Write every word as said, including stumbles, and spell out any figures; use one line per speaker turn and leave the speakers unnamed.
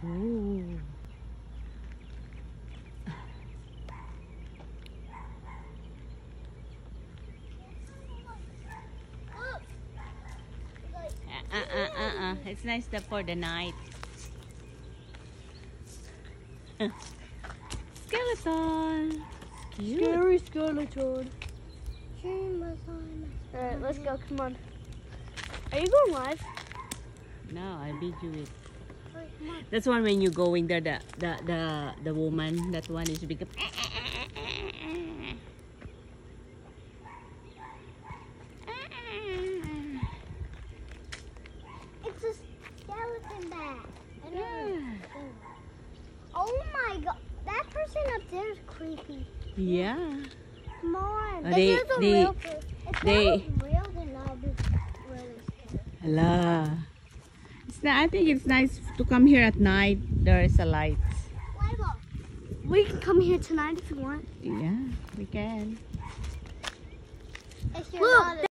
Ooh. Uh, uh, uh, uh. It's nice that for the night. Skeleton. Cute.
Scary skeleton. Alright, let's go. Come on. Are you going live?
No, I beat you with. That's one when you going there. The the the the woman. That one is big.
It's a skeleton bat. I know. Oh my god, that person up there is creepy.
Yeah.
Come on.
Uh,
This
they-
is a
they-
real person. If
they-
that was real, then I'll be really scared.
Allah. It's not, I think it's nice to come here at night. There is a light.
We can come here tonight if you want.
Yeah, we can.
If you're
Look,
not a